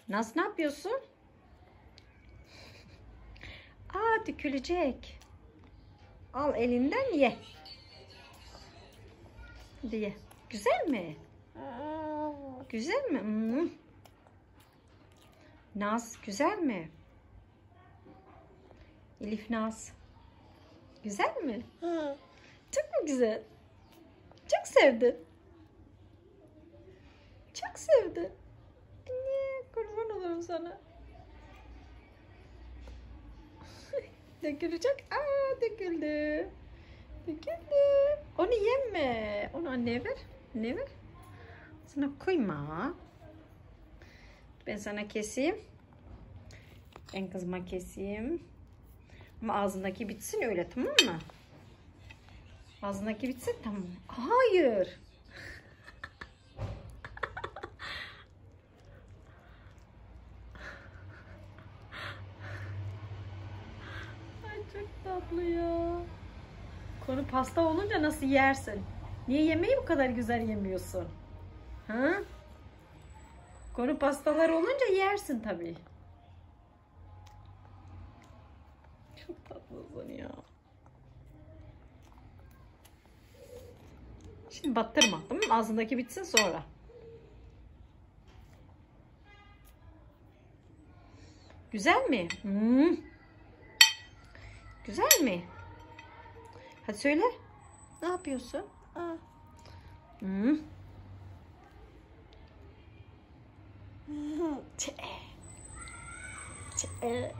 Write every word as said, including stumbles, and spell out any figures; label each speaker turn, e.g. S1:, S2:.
S1: Naz ne yapıyorsun? Aa, dökülecek. Al elinden ye. Diye. Güzel mi? Güzel mi? Hmm. Naz güzel mi? Elif Naz. Güzel mi?
S2: Hı.
S1: Çok mu güzel? Çok sevdin. Çok sevdin. Anne, kurban olurum sana. Dökülecek. Aa, döküldü. Döküldü. Onu yeme. Onu anneye ver. Anneye ver. Sana koyma. Ben sana keseyim. Ben kızıma keseyim. Ama ağzındaki bitsin öyle, tamam mı? Ağzındaki bitsin, tamam. Hayır. Ay çok tatlı ya. Konu pasta olunca nasıl yersin? Niye yemeği bu kadar güzel yemiyorsun? Ha? Konu pastalar olunca yersin tabii. Çok tatlısın ya. Şimdi battırma, tamam mı? Ağzındaki bitsin sonra. Güzel mi? Hmm. Güzel mi? Hadi söyle. Ne yapıyorsun?
S2: Aa.
S1: Hmm. Çe. Çe.